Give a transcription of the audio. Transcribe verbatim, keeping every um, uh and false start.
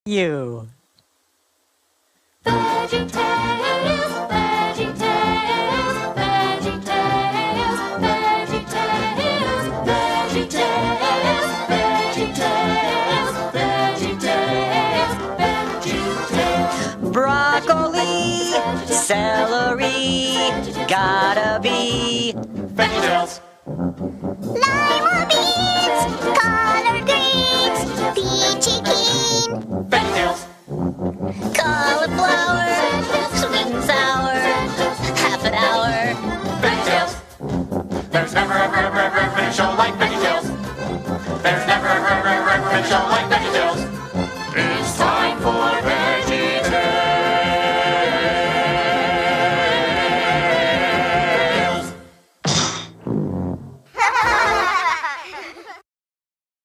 You. VeggieTales, VeggieTales, VeggieTales, VeggieTales, VeggieTales, VeggieTales, VeggieTales, VeggieTales. Broccoli, celery, gotta be VeggieTales. Lima beans, collard greens, peachy keen, VeggieTales. cauliflower, sweet and sour, half an hour. VeggieTales. There's never ever ever ever been a show like VeggieTales. There's never ever ever ever been a show like